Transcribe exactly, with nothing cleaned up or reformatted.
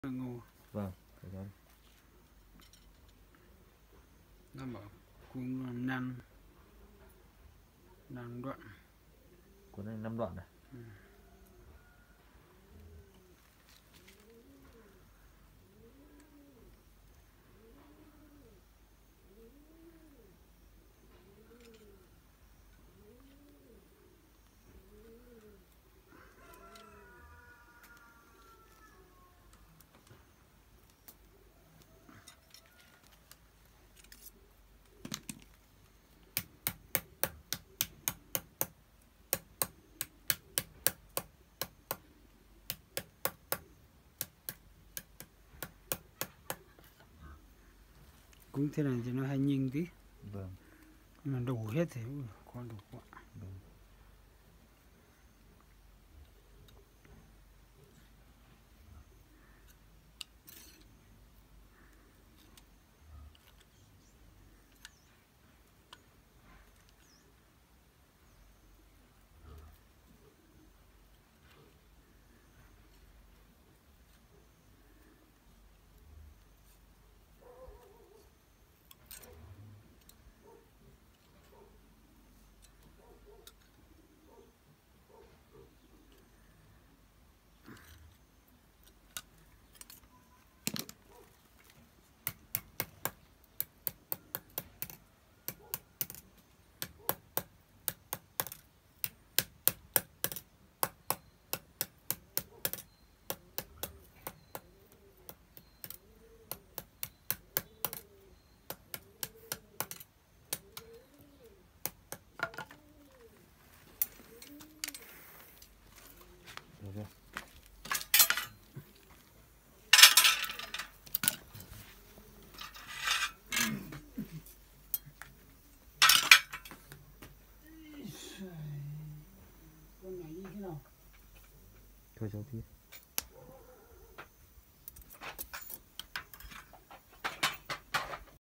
Ngô. Vâng, phải rồi. Nó bảo cuốn năm năm đoạn. Cuốn này năm đoạn này. Ừ. Cũng thế này thì nó hay nhìn tí. Vâng. Nhưng mà đủ hết thì có đủ quá. Vâng. Được chưa? Con này như thế nào? Thôi cháu tí.